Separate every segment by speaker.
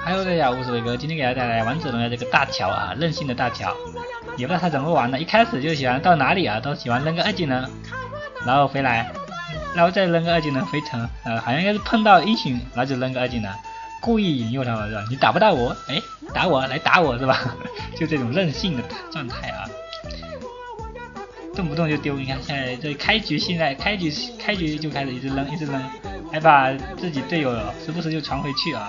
Speaker 1: Hello， 大家好，我是伟哥，今天给大家带来王者荣耀这个大乔啊，任性的大乔，也不知道他怎么玩的，一开始就喜欢到哪里啊，都喜欢扔个2技能，然后回来，然后再扔个2技能回城，好像应该是碰到英雄，然后就扔个2技能，故意引诱他们是吧？你打不到我，哎，打我来打我是吧？就这种任性的状态啊，动不动就丢。你看现在这开局就开始一直扔，还把自己队友时不时就传回去啊。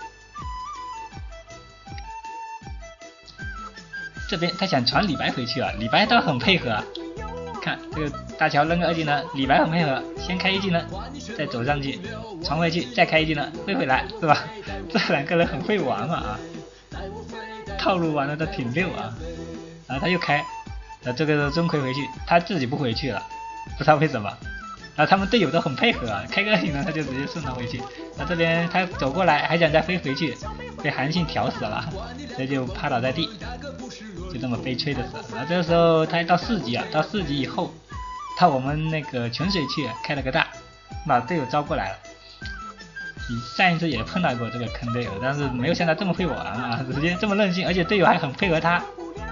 Speaker 1: 这边他想传李白回去啊，李白倒很配合啊。看这个大乔扔个2技能，李白很配合，先开1技能，再走上去，传回去，再开1技能，回来是吧？这2个人很会玩嘛啊，套路玩的都挺溜啊。然后他又开，这个钟馗回去，他自己不回去了，不知道为什么。然后他们队友都很配合啊，开个2技能他就直接送他回去。那这边他走过来还想再飞回去，被韩信挑死了，所以就趴倒在地，就这么悲催的死。然后这个时候他到4级啊，到4级以后，到我们那个泉水去开了个大，把队友招过来了。上一次也碰到过这个坑队友，但是没有像他这么会玩啊，直接这么任性，而且队友还很配合他。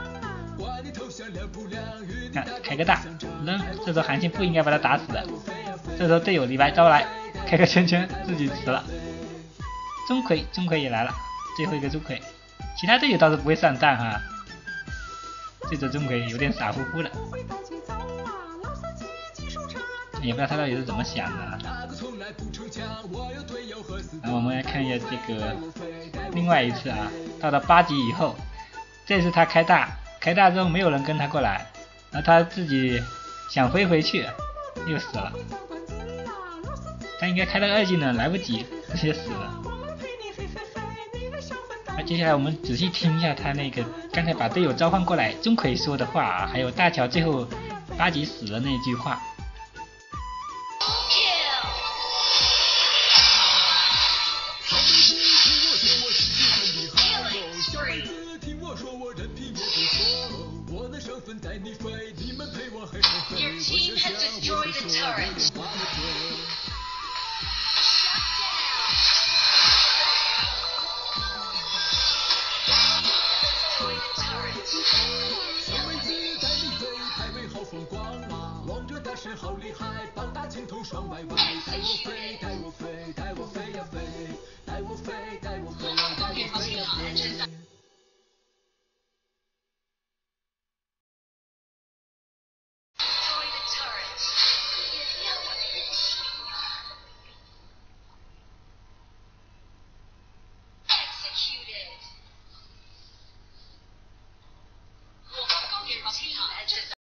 Speaker 1: 看开个大扔，这时候韩信不应该把他打死的，这时候队友李白招来开个圈圈，自己死了。钟馗也来了，最后一个钟馗，其他队友倒是不会上当哈。这周钟馗有点傻乎乎的，也不知道他到底是怎么想的。然后我们来看一下这个另外一次啊，到了8级以后，这次他开大之后没有人跟他过来，然后他自己想飞回去又死了，他应该开了2技能来不及，直接死了。那接下来我们仔细听一下他那个刚才把队友召唤过来钟馗说的话啊，还有大乔最后8级死了那句话。